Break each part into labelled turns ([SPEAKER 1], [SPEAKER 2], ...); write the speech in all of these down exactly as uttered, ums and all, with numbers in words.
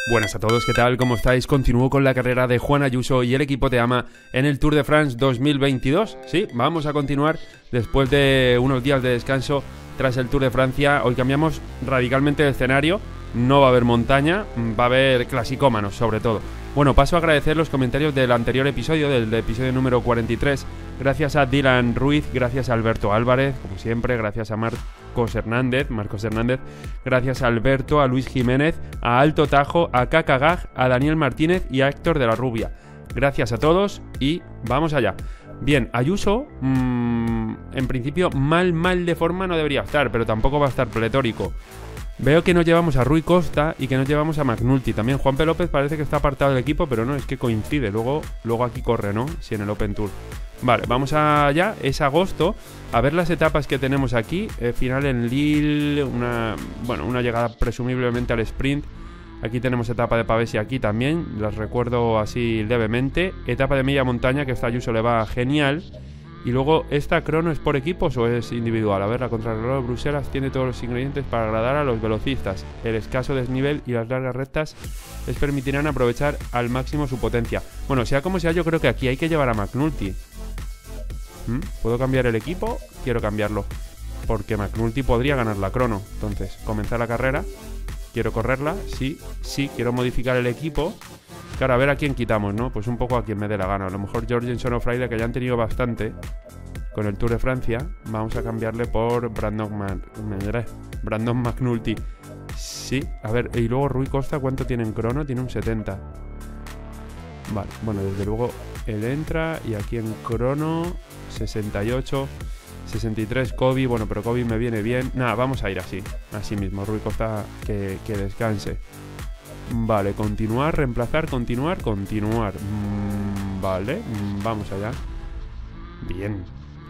[SPEAKER 1] Buenas a todos, ¿qué tal? ¿Cómo estáis? Continúo con la carrera de Juan Ayuso y el equipo Te Ama en el Tour de France dos mil veintidós. Sí, vamos a continuar después de unos días de descanso tras el Tour de Francia. Hoy cambiamos radicalmente de escenario. No va a haber montaña, va a haber clasicómanos sobre todo. Bueno, paso a agradecer los comentarios del anterior episodio, del episodio número cuarenta y tres. Gracias a Dylan Ruiz, gracias a Alberto Álvarez, como siempre, gracias a Marcos Hernández, Marcos Hernández, gracias a Alberto, a Luis Jiménez, a Alto Tajo, a Kakagag, a Daniel Martínez y a Héctor de la Rubia. Gracias a todos y vamos allá. Bien, Ayuso, mmm, en principio mal, mal de forma no debería estar, pero tampoco va a estar pletórico. Veo que nos llevamos a Rui Costa y que nos llevamos a McNulty. También Juanpe López parece que está apartado del equipo, pero no, es que coincide. Luego, luego aquí corre, ¿no? Si en el Open Tour. Vale, vamos allá. Es agosto. A ver las etapas que tenemos aquí. Eh, final en Lille. Una, bueno, una llegada presumiblemente al sprint. Aquí tenemos etapa de Pavés y aquí también. Las recuerdo así levemente. Etapa de media montaña que esta Ayuso le va genial. Y luego, ¿esta crono es por equipos o es individual? A ver, la contrarreloj de Bruselas tiene todos los ingredientes para agradar a los velocistas. El escaso desnivel y las largas rectas les permitirán aprovechar al máximo su potencia. Bueno, sea como sea, yo creo que aquí hay que llevar a McNulty. ¿Mm? ¿Puedo cambiar el equipo? Quiero cambiarlo. Porque McNulty podría ganar la crono. Entonces, comenzar la carrera. Quiero correrla. Sí, sí, quiero modificar el equipo. Claro, a ver a quién quitamos, ¿no? Pues un poco a quien me dé la gana. A lo mejor Jorgensen o Fraile, que ya han tenido bastante con el Tour de Francia. Vamos a cambiarle por Brandon, Man Brandon McNulty. Sí, a ver, y luego Rui Costa, ¿cuánto tiene en crono? Tiene un setenta. Vale, bueno, desde luego él entra. Y aquí en crono sesenta y ocho, sesenta y tres Kobe. Bueno, pero Kobe me viene bien. Nada, vamos a ir así, así mismo. Rui Costa que, que descanse. Vale, continuar, reemplazar, continuar, continuar. Mm, vale, mm, vamos allá. Bien.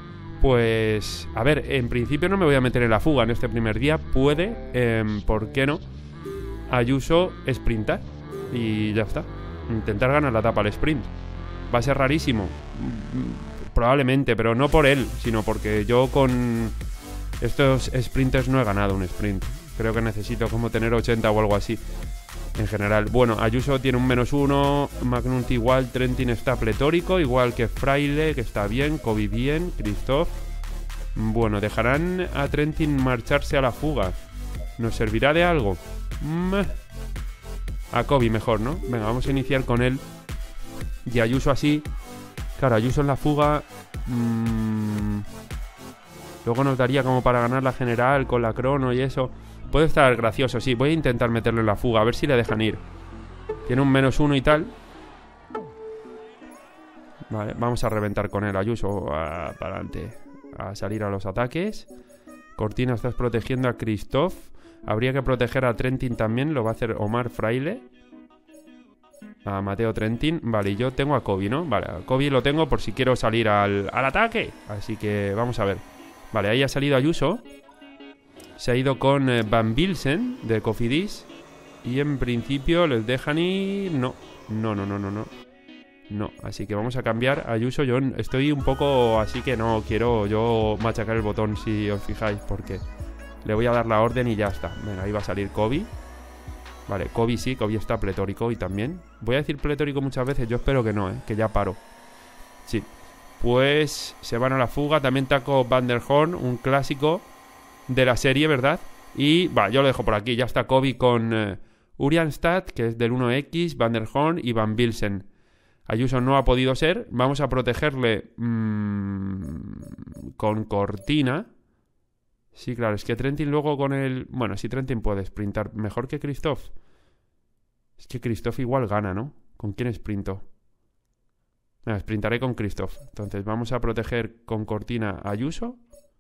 [SPEAKER 1] Pues, a ver, en principio no me voy a meter en la fuga en este primer día. Puede, eh, ¿por qué no? Ayuso sprintar y ya está. Intentar ganar la etapa al sprint. Va a ser rarísimo. Probablemente, pero no por él, sino porque yo con estos sprinters no he ganado un sprint. Creo que necesito como tener ochenta o algo así. En general, bueno, Ayuso tiene un menos uno, McNulty igual, Trentin está pletórico, igual que Fraile, que está bien, Kobe bien, Christoph. Bueno, ¿dejarán a Trentin marcharse a la fuga? ¿Nos servirá de algo? Meh. A Kobe mejor, ¿no? Venga, vamos a iniciar con él. Y Ayuso así. Claro, Ayuso en la fuga. Mmm, luego nos daría como para ganar la general con la crono y eso. Puede estar gracioso, sí. Voy a intentar meterlo en la fuga, a ver si le dejan ir. Tiene un menos uno y tal. Vale, vamos a reventar con él, Ayuso. A, para adelante. A salir a los ataques. Cortina, estás protegiendo a Christoph. Habría que proteger a Trentin también. Lo va a hacer Omar Fraile. A Mateo Trentin. Vale, y yo tengo a Kobe, ¿no? Vale, a Kobe lo tengo por si quiero salir al, al ataque. Así que vamos a ver. Vale, ahí ha salido Ayuso. Se ha ido con eh, Van Bilsen de Cofidis. Y en principio les dejan ir... No, no, no, no, no, no. No, así que vamos a cambiar a Ayuso. Yo estoy un poco... Así que no quiero yo machacar el botón, si os fijáis, porque le voy a dar la orden y ya está. Venga, ahí va a salir Kobe. Vale, Kobe sí, Kobe está pletórico y también. Voy a decir pletórico muchas veces, yo espero que no, ¿eh? Que ya paro. Sí. Pues se van a la fuga. También Taco Van der Horn, un clásico de la serie, ¿verdad? Y, va, yo lo dejo por aquí. Ya está Kobe con uh, Urianstad, que es del uno equis, Van der Horn y Van Bilsen. Ayuso no ha podido ser. Vamos a protegerle mmm, con Cortina. Sí, claro, es que Trentin luego con el... Bueno, sí, Trentin puede sprintar mejor que Christoph. Es que Christoph igual gana, ¿no? ¿Con quién sprinto? Venga, sprintaré con Christoph. Entonces vamos a proteger con Cortina a Ayuso.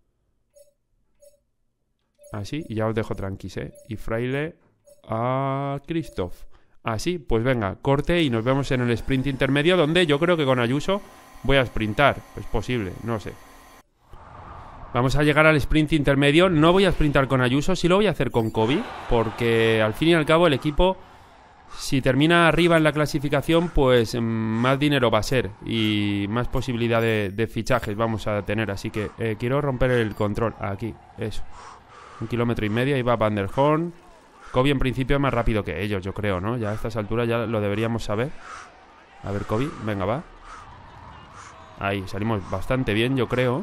[SPEAKER 1] Así, y ya os dejo tranquis, ¿eh? Y Fraile a Christoph. Así, pues venga, corte y nos vemos en el sprint intermedio, donde yo creo que con Ayuso voy a sprintar. Es posible, no sé. Vamos a llegar al sprint intermedio. No voy a sprintar con Ayuso, sí lo voy a hacer con Kobe, porque al fin y al cabo el equipo, si termina arriba en la clasificación, pues más dinero va a ser y más posibilidad de, de fichajes vamos a tener. Así que eh, quiero romper el control. Aquí, eso. Un kilómetro y medio, ahí va Van der Horn. Kobe en principio es más rápido que ellos, yo creo, ¿no? Ya a estas alturas ya lo deberíamos saber. A ver, Kobe, venga, va. Ahí, salimos bastante bien, yo creo.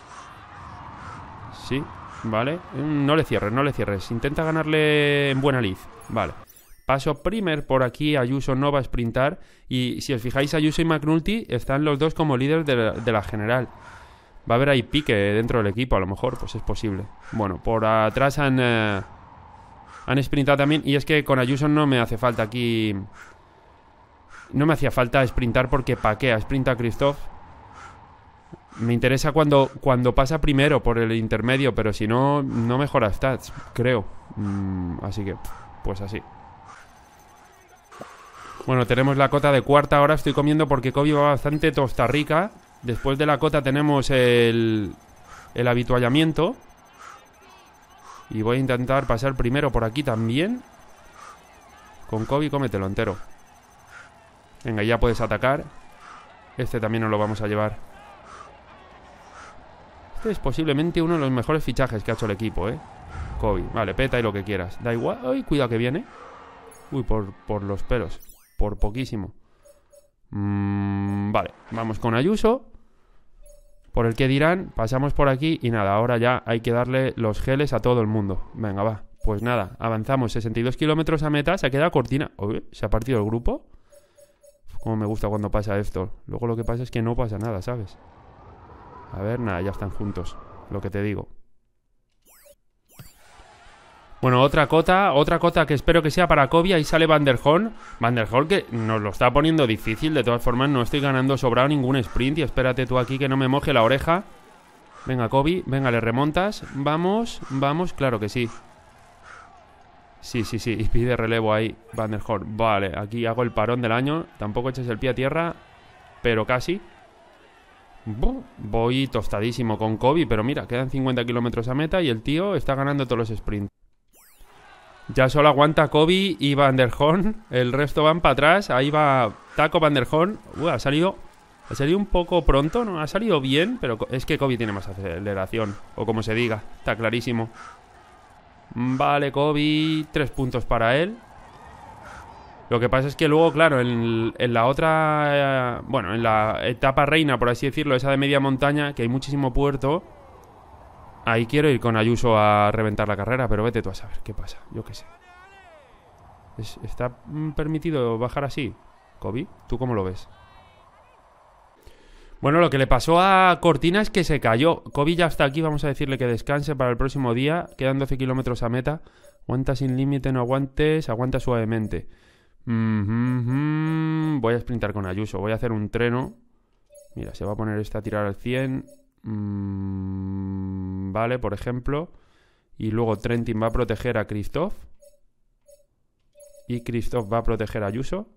[SPEAKER 1] Sí, vale. No le cierres, no le cierres. Intenta ganarle en buena lid. Vale. Paso primer por aquí. Ayuso no va a sprintar. Y si os fijáis, Ayuso y McNulty están los dos como líderes de la, de la general. Va a haber ahí pique dentro del equipo, a lo mejor, pues es posible. Bueno, por atrás han, eh, han sprintado también. Y es que con Ayuso no me hace falta aquí... No me hacía falta sprintar porque paquea. Sprinta Christoph. Me interesa cuando, cuando pasa primero por el intermedio, pero si no, no mejora stats, creo. Mm, así que, pues así. Bueno, tenemos la cota de cuarta. Ahora estoy comiendo porque Kobe va bastante tosta rica. Después de la cota tenemos el, el habituallamiento. Y voy a intentar pasar primero por aquí también. Con Kobe, cómetelo entero. Venga, ya puedes atacar. Este también nos lo vamos a llevar. Este es posiblemente uno de los mejores fichajes que ha hecho el equipo, ¿eh? Kobe, vale, peta y lo que quieras. Da igual. Ay, cuidado que viene. Uy, por, por los pelos. Por poquísimo. Mm, vale, vamos con Ayuso. Por el que dirán, pasamos por aquí. Y nada, ahora ya hay que darle los geles a todo el mundo. Venga, va. Pues nada, avanzamos sesenta y dos kilómetros a meta. Se ha quedado Cortina. Uy, ¿se ha partido el grupo? Como me gusta cuando pasa esto. Luego lo que pasa es que no pasa nada, ¿sabes? A ver, nada, ya están juntos. Lo que te digo. Bueno, otra cota. Otra cota que espero que sea para Kobe. Ahí sale Van der Horn. Van der Horn que nos lo está poniendo difícil. De todas formas, no estoy ganando sobrado ningún sprint. Y espérate tú aquí que no me moje la oreja. Venga, Kobe. Venga, le remontas. Vamos, vamos. Claro que sí. Sí, sí, sí. Y pide relevo ahí Van der Horn. Vale, aquí hago el parón del año. Tampoco eches el pie a tierra, pero casi. Voy tostadísimo con Kobe, pero mira, quedan cincuenta kilómetros a meta y el tío está ganando todos los sprints. Ya solo aguanta Kobe y Van der Horn. El resto van para atrás. Ahí va Taco Van der Horn. Uh, ha salido Ha salido un poco pronto, ¿no? Ha salido bien, pero es que Kobe tiene más aceleración. O como se diga, está clarísimo. Vale, Kobe, tres puntos para él. Lo que pasa es que luego, claro, en, en la otra... Eh, bueno, en la etapa reina, por así decirlo, esa de media montaña, que hay muchísimo puerto, ahí quiero ir con Ayuso a reventar la carrera, pero vete tú a saber qué pasa, yo qué sé. ¿Es, ¿Está permitido bajar así? Kobe, ¿tú cómo lo ves? Bueno, lo que le pasó a Cortina es que se cayó. Kobe ya está aquí, vamos a decirle que descanse para el próximo día. Quedan doce kilómetros a meta. Aguanta sin límite, no aguantes, aguanta suavemente. Mm-hmm. Voy a sprintar con Ayuso, voy a hacer un treno. Mira, se va a poner esta a tirar al cien. Mm, vale, por ejemplo. Y luego Trentin va a proteger a Christoph. Y Christoph va a proteger a Ayuso.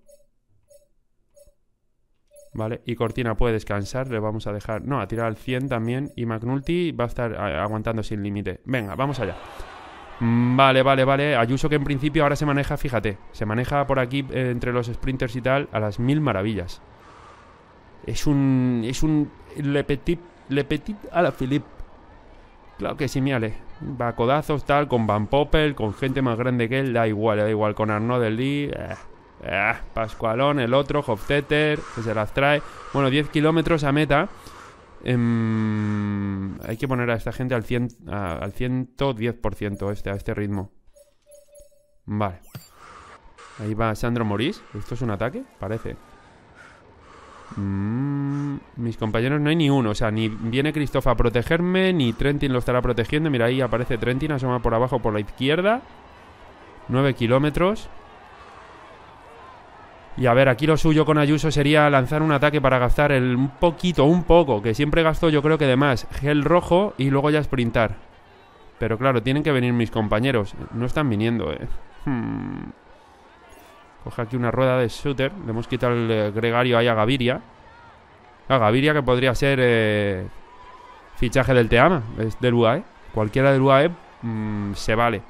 [SPEAKER 1] Vale, y Cortina puede descansar. Le vamos a dejar... No, a tirar al cien también. Y McNulty va a estar aguantando sin límite. Venga, vamos allá. Vale, vale, vale. Ayuso que en principio ahora se maneja, fíjate, se maneja por aquí eh, entre los sprinters y tal a las mil maravillas. Es un... Es un... Le Petit... Le Petit a la Philippe. Claro que sí, mírale. Va a codazos, tal, con Van Poppel, con gente más grande que él. Da igual, da igual. Con Arnaud Delis... Eh, eh, Pascualón, el otro, Hofstetter, que se las trae. Bueno, diez kilómetros a meta. Um, hay que poner a esta gente al, cien, a, al ciento diez por ciento este, a este ritmo. Vale. Ahí va Sandro Maurice. ¿Esto es un ataque? Parece. Mm, mis compañeros no hay ni uno. O sea, ni viene Christoph a protegerme, ni Trentin lo estará protegiendo. Mira, ahí aparece Trentin, asoma por abajo por la izquierda. nueve kilómetros. Y a ver, aquí lo suyo con Ayuso sería lanzar un ataque para gastar el un poquito, un poco, que siempre gasto yo creo que de más, gel rojo y luego ya sprintar. Pero claro, tienen que venir mis compañeros. No están viniendo, eh. Hmm. Coge aquí una rueda de shooter. Le hemos quitado el gregario ahí a Gaviria. A Gaviria que podría ser eh, fichaje del Teama, es del U A E. Cualquiera del U A E mmm, se vale.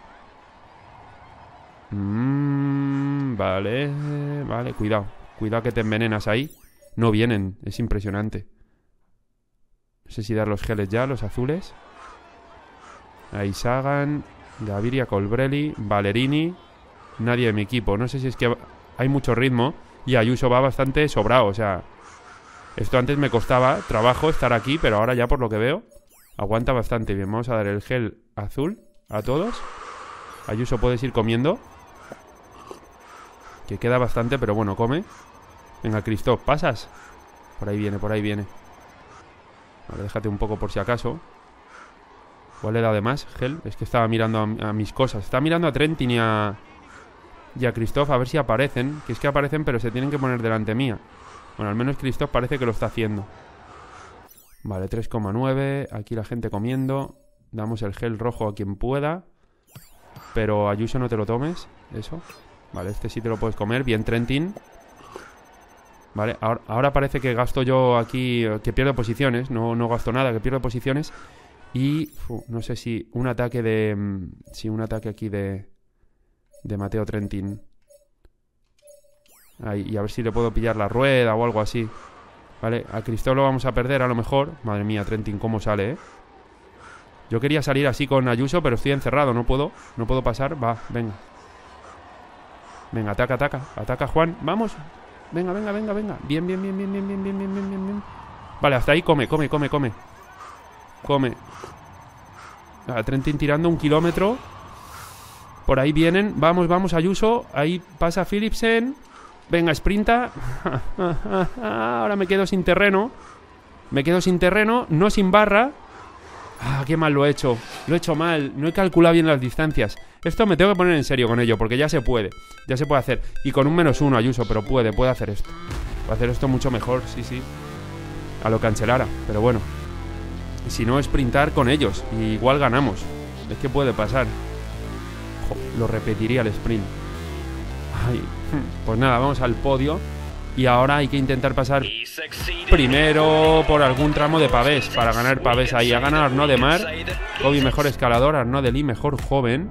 [SPEAKER 1] Mm, vale, vale, cuidado. Cuidado que te envenenas ahí. No vienen, es impresionante. No sé si dar los geles ya, los azules. Ahí Sagan. Gaviria, Colbrelli, Valerini. Nadie de mi equipo. No sé si es que hay mucho ritmo y Ayuso va bastante sobrado. O sea, esto antes me costaba trabajo estar aquí, pero ahora ya por lo que veo aguanta bastante bien. Vamos a dar el gel azul a todos. Ayuso, puedes ir comiendo, que queda bastante, pero bueno, come. Venga, Christoph, ¿pasas? Por ahí viene, por ahí viene. Vale, déjate un poco por si acaso. ¿Cuál le da de más, gel? Es que estaba mirando a, a mis cosas. Estaba mirando a Trentin y a... Y a Christoph a ver si aparecen. Que es que aparecen, pero se tienen que poner delante mía. Bueno, al menos Christoph parece que lo está haciendo. Vale, tres coma nueve. Aquí la gente comiendo. Damos el gel rojo a quien pueda. Pero Ayuso, no te lo tomes. Eso. Vale, este sí te lo puedes comer. Bien, Trentin. Vale, ahora, ahora parece que gasto yo aquí... Que pierdo posiciones. No, no gasto nada, que pierdo posiciones. Y... Uf, no sé si un ataque de... Si un ataque aquí de... De Matteo Trentin. Ahí, y a ver si le puedo pillar la rueda o algo así. Vale, a Christoph lo vamos a perder a lo mejor. Madre mía, Trentin, cómo sale, ¿eh? Yo quería salir así con Ayuso, pero estoy encerrado, no puedo. No puedo pasar, va, venga. Venga, ataca, ataca, ataca Juan, vamos. Venga, venga, venga, venga. Bien, bien, bien, bien, bien, bien, bien, bien, bien, bien. Vale, hasta ahí, come, come, come, come. Come. A Trentin tirando un kilómetro. Por ahí vienen, vamos, vamos, Ayuso. Ahí pasa Philipsen. Venga, sprinta. Ahora me quedo sin terreno. Me quedo sin terreno, no sin barra. Ah, qué mal lo he hecho. Lo he hecho mal, no he calculado bien las distancias. Esto me tengo que poner en serio con ello, porque ya se puede. Ya se puede hacer. Y con un menos uno, Ayuso, pero puede, puede hacer esto. Puede hacer esto mucho mejor, sí, sí. A lo Cancellara, pero bueno. Si no, sprintar con ellos. Y igual ganamos. Es que puede pasar. Jo, lo repetiría el sprint. Ay, pues nada, vamos al podio. Y ahora hay que intentar pasar primero por algún tramo de pavés para ganar pavés ahí. Ha ganado Arnaud de Mar. Kobe mejor escalador, Arnaud de Lee mejor joven.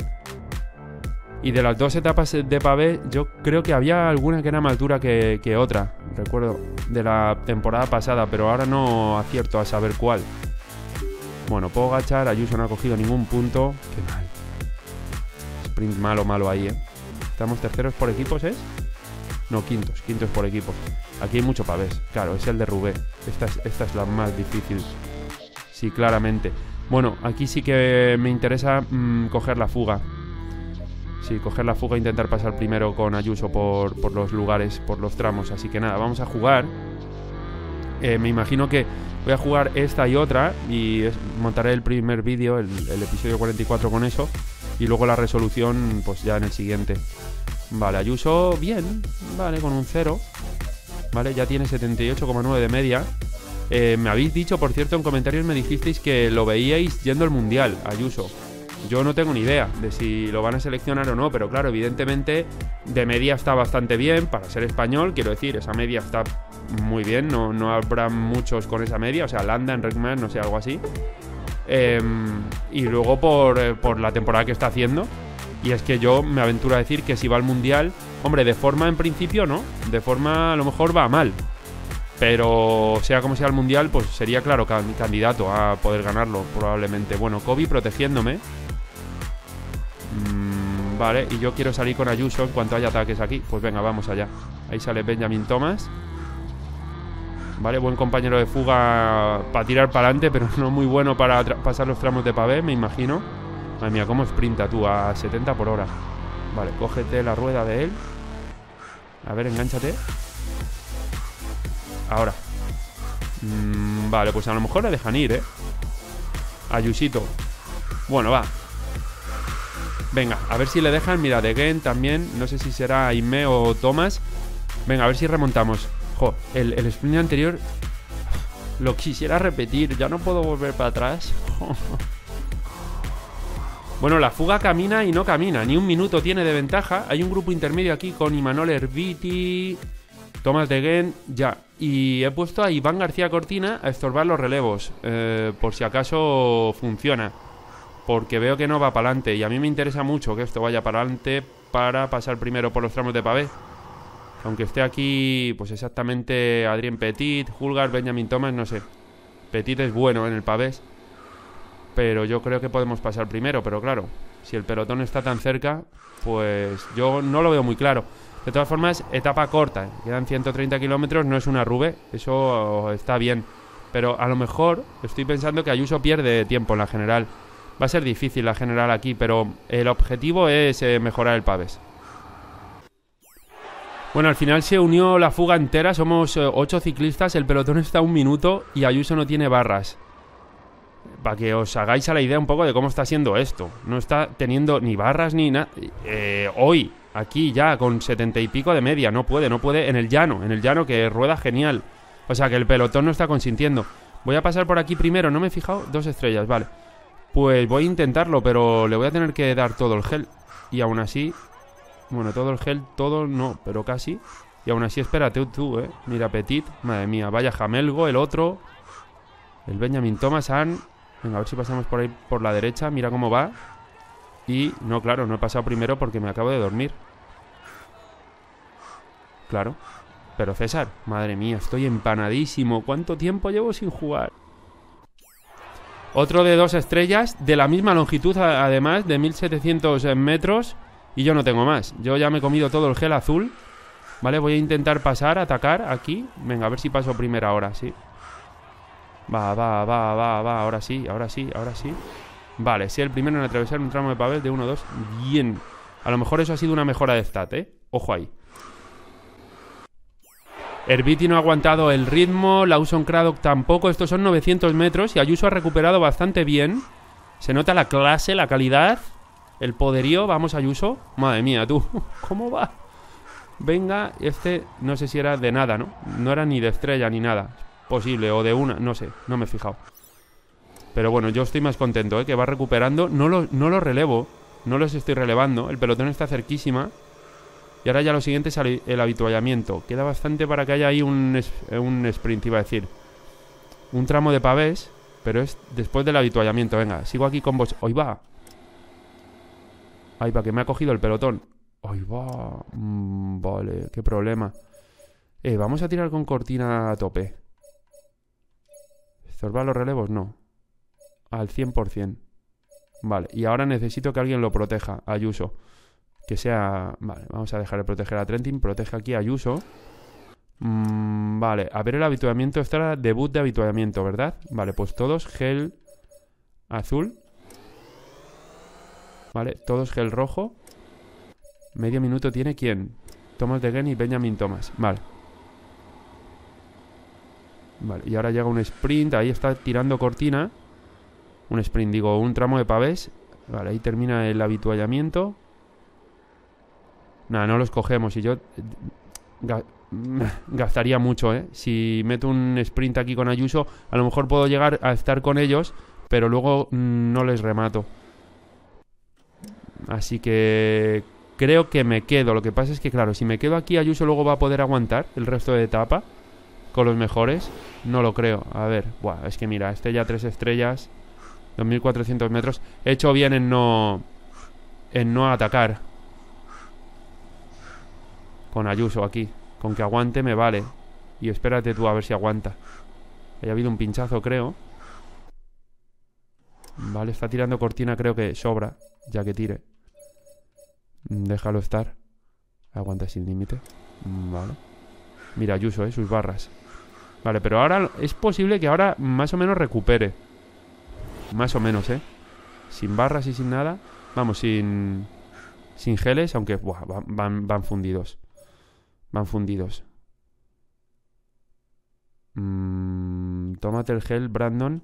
[SPEAKER 1] Y de las dos etapas de pavé, yo creo que había alguna que era más altura que, que otra. Recuerdo de la temporada pasada, pero ahora no acierto a saber cuál. Bueno, puedo agachar. Ayuso no ha cogido ningún punto. Qué mal. Sprint malo, malo ahí, ¿eh? Estamos terceros por equipos, ¿es? No, quintos, quintos por equipos. Aquí hay mucho pavés, claro, es el de Roubaix. Esta es, esta es la más difícil. Sí, claramente. Bueno, aquí sí que me interesa mmm, coger la fuga. Sí, coger la fuga e intentar pasar primero con Ayuso por, por los lugares, por los tramos. Así que nada, vamos a jugar. Eh, me imagino que voy a jugar esta y otra. Y es, montaré el primer vídeo, el, el episodio cuarenta y cuatro con eso. Y luego la resolución, pues ya en el siguiente. Vale, Ayuso, bien. Vale, con un cero. Vale, ya tiene setenta y ocho coma nueve de media. eh, Me habéis dicho, por cierto, en comentarios me dijisteis que lo veíais yendo al Mundial, Ayuso. Yo no tengo ni idea de si lo van a seleccionar o no. Pero claro, evidentemente de media está bastante bien para ser español. Quiero decir, esa media está muy bien. No, no habrá muchos con esa media. O sea, Landa, Enrichman, no sé, algo así. eh, Y luego por, eh, por la temporada que está haciendo. Y es que yo me aventuro a decir que si va al Mundial, hombre, de forma en principio no, de forma a lo mejor va mal, pero sea como sea el Mundial, pues sería claro can candidato a poder ganarlo, probablemente. Bueno, Kobe protegiéndome. mm, Vale, y yo quiero salir con Ayuso en cuanto haya ataques aquí. Pues venga, vamos allá. Ahí sale Benjamin Thomas. Vale, buen compañero de fuga para tirar para adelante, pero no muy bueno para pasar los tramos de pavé, me imagino. Madre mía, cómo sprinta tú, a setenta por hora. Vale, cógete la rueda de él. A ver, engánchate. Ahora. mm, Vale, pues a lo mejor le dejan ir, ¿eh? Ayusito. Bueno, va. Venga, a ver si le dejan. Mira, de Gent también. No sé si será Aimé o Thomas. Venga, a ver si remontamos. Jo, el, el sprint anterior lo quisiera repetir. Ya no puedo volver para atrás. Bueno, la fuga camina y no camina. Ni un minuto tiene de ventaja. Hay un grupo intermedio aquí con Imanol Erviti, Thomas de Gent, ya. Y he puesto a Iván García Cortina a estorbar los relevos, eh, por si acaso funciona. Porque veo que no va para adelante. Y a mí me interesa mucho que esto vaya para adelante para pasar primero por los tramos de pavé. Aunque esté aquí, pues exactamente Adrien Petit, Hulgar, Benjamin Thomas, no sé. Petit es bueno en el pavés, pero yo creo que podemos pasar primero, pero claro, Si el pelotón está tan cerca, pues yo no lo veo muy claro. De todas formas, etapa corta, ¿eh? Quedan ciento treinta kilómetros, no es una Rube, eso está bien. Pero a lo mejor estoy pensando que Ayuso pierde tiempo en la general. Va a ser difícil la general aquí, pero el objetivo es eh, mejorar el pavés. Bueno, al final se unió la fuga entera, somos eh, ocho ciclistas, el pelotón está a un minuto y Ayuso no tiene barras. Para que os hagáis a la idea un poco de cómo está siendo esto. No está teniendo ni barras ni nada. Eh, hoy, aquí ya, con setenta y pico de media, no puede, no puede en el llano, en el llano que rueda genial. O sea que el pelotón no está consintiendo. Voy a pasar por aquí primero, no me he fijado, dos estrellas, vale. Pues voy a intentarlo, pero le voy a tener que dar todo el gel. Y aún así, bueno, todo el gel, todo no, pero casi. Y aún así, espérate tú, eh. Mira, Petit, madre mía, vaya Jamelgo, el otro. El Benjamin Thomasan. Venga, a ver si pasamos por ahí por la derecha. Mira cómo va. Y, no, claro, no he pasado primero porque me acabo de dormir. Claro. Pero César, madre mía, estoy empanadísimo. ¿Cuánto tiempo llevo sin jugar? Otro de dos estrellas, de la misma longitud además, de mil setecientos metros. Y yo no tengo más. Yo ya me he comido todo el gel azul. Vale, voy a intentar pasar, atacar aquí. Venga, a ver si paso primera hora, sí. Va, va, va, va, va, ahora sí, ahora sí, ahora sí. Vale, sí, el primero en atravesar un tramo de pavés de uno dos. Bien. A lo mejor eso ha sido una mejora de stat, ¿eh? Ojo ahí. Herbiti no ha aguantado el ritmo, Lawson Craddock tampoco. Estos son novecientos metros y Ayuso ha recuperado bastante bien. Se nota la clase, la calidad, el poderío. Vamos, Ayuso. Madre mía, tú. ¿Cómo va? Venga, este no sé si era de nada, ¿no? No era ni de estrella ni nada. Posible, o de una, no sé, no me he fijado. Pero bueno, yo estoy más contento, ¿eh? Que va recuperando. No lo, no lo relevo, no los estoy relevando. El pelotón está cerquísima. Y ahora ya lo siguiente es el habituallamiento. Queda bastante para que haya ahí un, un sprint, iba a decir. Un tramo de pavés, pero es después del habituallamiento. Venga, sigo aquí con vos. ¡Ahí va! ¡Ahí va! Que me ha cogido el pelotón. ¡Ahí va! Mm, vale, qué problema. Eh, vamos a tirar con cortina a tope. ¿Estorbar los relevos? No. Al cien por cien. Vale, y ahora necesito que alguien lo proteja. Ayuso. Que sea... Vale, vamos a dejar de proteger a Trentin. Protege aquí a Ayuso. Mm, vale, a ver el habituamiento. Esto era debut de habituamiento, ¿verdad? Vale, pues todos gel azul. Vale, todos gel rojo. Medio minuto tiene ¿quién? Thomas de Gen y Benjamin Thomas. Vale. Vale, y ahora llega un sprint. Ahí está tirando cortina. Un sprint, digo, un tramo de pavés. Vale, ahí termina el habituallamiento. Nada, no los cogemos. Y yo ga gastaría mucho, ¿eh? Si meto un sprint aquí con Ayuso, a lo mejor puedo llegar a estar con ellos, pero luego mmm, no les remato. Así que creo que me quedo. Lo que pasa es que, claro, si me quedo aquí, Ayuso luego va a poder aguantar el resto de etapa con los mejores. No lo creo. A ver, buah, es que mira, este ya tres estrellas, dos mil cuatrocientos metros. He hecho bien en no en no atacar con Ayuso aquí. Con que aguante me vale. Y espérate tú a ver si aguanta. Haya habido un pinchazo, creo. Vale, está tirando cortina, creo que sobra, ya que tire. Déjalo estar. Aguanta sin límite. Vale. Mira, Ayuso, eh, sus barras. Vale, pero ahora es posible que ahora más o menos recupere. Más o menos, eh. Sin barras y sin nada. Vamos, sin sin geles, aunque buah, van, van, van fundidos. Van fundidos. Mm, tómate el gel, Brandon.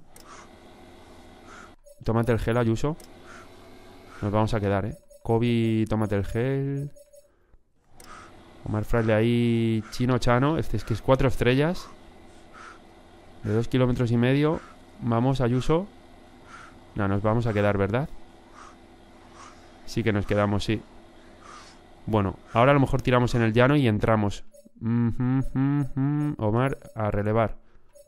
[SPEAKER 1] Tómate el gel, Ayuso. Nos vamos a quedar, eh. Kobe, tómate el gel. Omar Fraile ahí. Chino Chano. Este es que es cuatro estrellas. De dos kilómetros y medio. Vamos, Ayuso. No, nos vamos a quedar, ¿verdad? Sí que nos quedamos, sí. Bueno, ahora a lo mejor tiramos en el llano y entramos. Mm -hmm, mm -hmm. Omar, a relevar.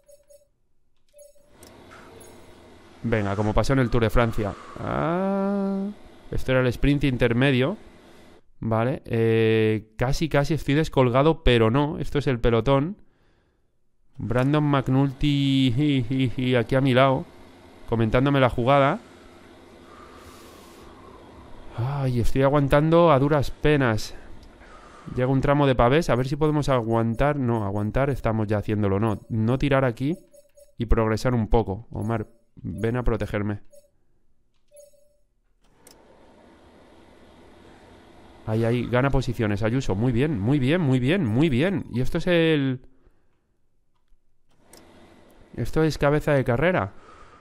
[SPEAKER 1] Venga, como pasó en el Tour de Francia. Ah, esto era el sprint intermedio. Vale, eh, casi, casi estoy descolgado, pero no. Esto es el pelotón. Brandon McNulty hi, hi, hi, aquí a mi lado, comentándome la jugada. Ay, estoy aguantando a duras penas. Llega un tramo de pavés. A ver si podemos aguantar. No, aguantar estamos ya haciéndolo. No, no tirar aquí y progresar un poco. Omar, ven a protegerme. Ahí, ahí, gana posiciones, Ayuso. Muy bien, muy bien, muy bien, muy bien. Y esto es el... Esto es cabeza de carrera.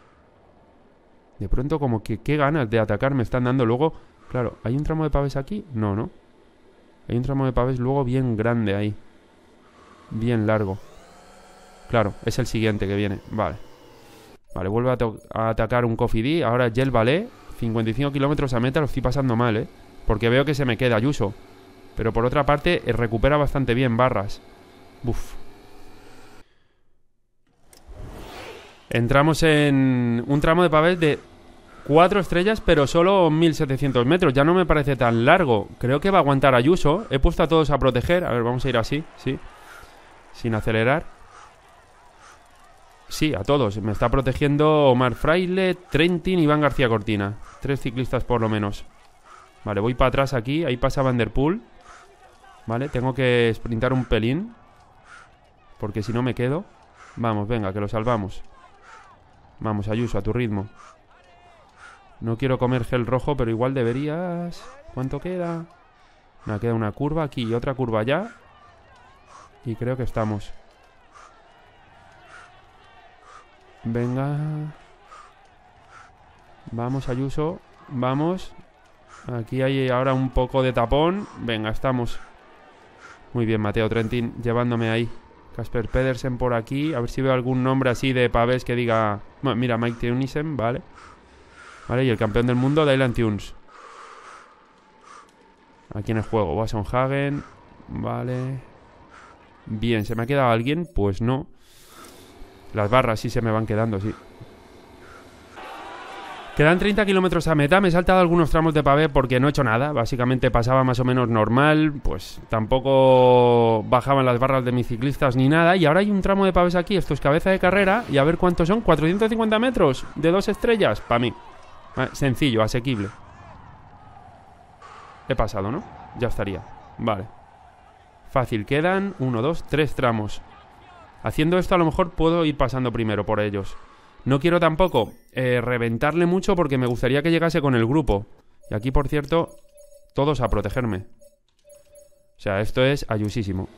[SPEAKER 1] De pronto como que qué ganas de atacar me están dando. Luego, claro, ¿hay un tramo de pavés aquí? No, ¿no? Hay un tramo de pavés luego bien grande ahí. Bien largo. Claro, es el siguiente que viene. Vale. Vale, vuelve a, a atacar un Cofidis. Ahora Gel Ballet. cincuenta y cinco kilómetros a meta. Lo estoy pasando mal, ¿eh? Porque veo que se me queda Ayuso. Pero por otra parte, eh, recupera bastante bien barras. Uf. Entramos en un tramo de pavés de cuatro estrellas, pero solo mil setecientos metros. Ya no me parece tan largo. Creo que va a aguantar Ayuso. He puesto a todos a proteger. A ver, vamos a ir así, sí. Sin acelerar. Sí, a todos. Me está protegiendo Omar Fraile, Trentin y Iván García Cortina. Tres ciclistas por lo menos. Vale, voy para atrás aquí. Ahí pasa Van der Poel. Vale, tengo que sprintar un pelín. Porque si no me quedo. Vamos, venga, que lo salvamos. Vamos, Ayuso, a tu ritmo. No quiero comer gel rojo, pero igual deberías... ¿Cuánto queda? Me queda una curva aquí y otra curva allá. Y creo que estamos. Venga. Vamos, Ayuso. Vamos. Aquí hay ahora un poco de tapón. Venga, estamos. Muy bien, Mateo Trentin llevándome ahí. Casper Pedersen por aquí. A ver si veo algún nombre así de pavés que diga... Bueno, mira, Mike Teunissen, vale. Vale, y el campeón del mundo, Dylan Tunes. Aquí en el juego, Wasson Hagen. Vale. Bien, ¿se me ha quedado alguien? Pues no. Las barras sí se me van quedando, sí. Quedan treinta kilómetros a meta. Me he saltado algunos tramos de pavé porque no he hecho nada. Básicamente pasaba más o menos normal. Pues tampoco bajaban las barras de mis ciclistas ni nada. Y ahora hay un tramo de pavés aquí. Esto es cabeza de carrera. Y a ver cuántos son. cuatrocientos cincuenta metros de dos estrellas. Para mí. Sencillo, asequible. He pasado, ¿no? Ya estaría. Vale. Fácil. Quedan uno, dos, tres tramos. Haciendo esto a lo mejor puedo ir pasando primero por ellos. No quiero tampoco eh, reventarle mucho porque me gustaría que llegase con el grupo. Y aquí, por cierto, todos a protegerme. O sea, esto es ayusísimo.